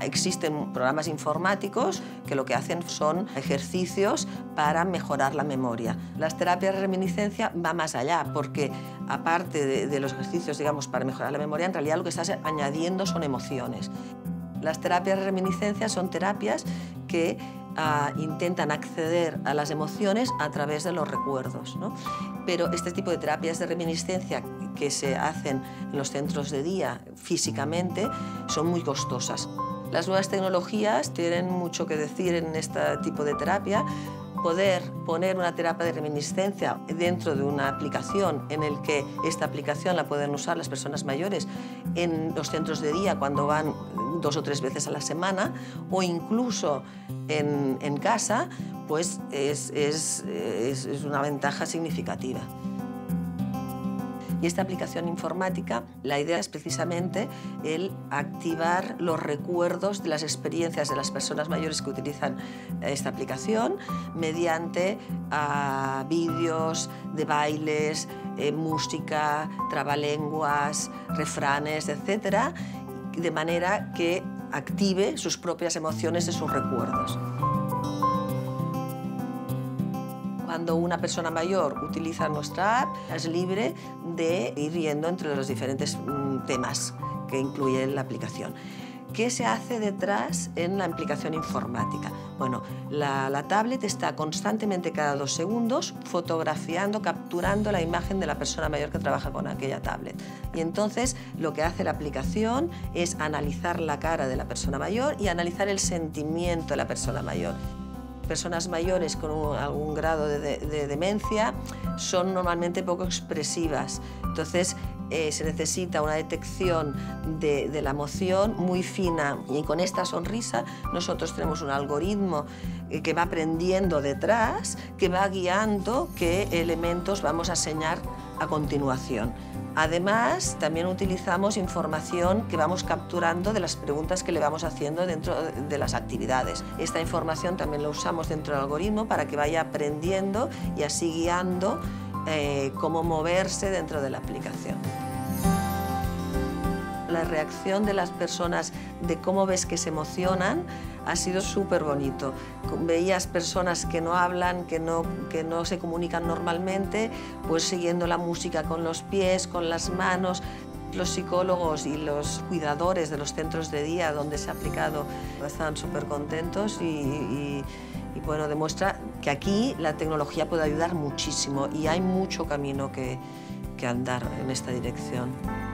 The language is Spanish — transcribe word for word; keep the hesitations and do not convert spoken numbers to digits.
Existen programas informáticos que lo que hacen son ejercicios para mejorar la memoria. Las terapias de reminiscencia va más allá, porque aparte de, de los ejercicios, digamos, para mejorar la memoria, en realidad lo que estás añadiendo son emociones. Las terapias de reminiscencia son terapias que uh, intentan acceder a las emociones a través de los recuerdos, ¿no? Pero este tipo de terapias de reminiscencia que se hacen en los centros de día físicamente son muy costosas. Las nuevas tecnologías tienen mucho que decir en este tipo de terapia. Poder poner una terapia de reminiscencia dentro de una aplicación en el que esta aplicación la pueden usar las personas mayores en los centros de día cuando van dos o tres veces a la semana o incluso en, en casa, pues es, es, es, es una ventaja significativa. Y esta aplicación informática, la idea es precisamente el activar los recuerdos de las experiencias de las personas mayores que utilizan esta aplicación mediante uh, vídeos de bailes, eh, música, trabalenguas, refranes, etcétera, de manera que active sus propias emociones de sus recuerdos. Cuando una persona mayor utiliza nuestra app, es libre de ir viendo entre los diferentes mm, temas que incluye la aplicación. ¿Qué se hace detrás en la aplicación informática? Bueno, la, la tablet está constantemente cada dos segundos fotografiando, capturando la imagen de la persona mayor que trabaja con aquella tablet. Y entonces lo que hace la aplicación es analizar la cara de la persona mayor y analizar el sentimiento de la persona mayor. Personas mayores con un, algún grado de, de, de demencia son normalmente poco expresivas. Entonces eh, se necesita una detección de, de la emoción muy fina y con esta sonrisa nosotros tenemos un algoritmo que va aprendiendo detrás, que va guiando qué elementos vamos a señalar a continuación. Además, también utilizamos información que vamos capturando de las preguntas que le vamos haciendo dentro de las actividades. Esta información también la usamos dentro del algoritmo para que vaya aprendiendo y así guiando eh, cómo moverse dentro de la aplicación. La reacción de las personas de cómo ves que se emocionan ha sido súper bonito. Veías personas que no hablan, que no, que no se comunican normalmente, pues siguiendo la música con los pies, con las manos. Los psicólogos y los cuidadores de los centros de día donde se ha aplicado están súper contentos y, y, y bueno, demuestra que aquí la tecnología puede ayudar muchísimo y hay mucho camino que, que andar en esta dirección.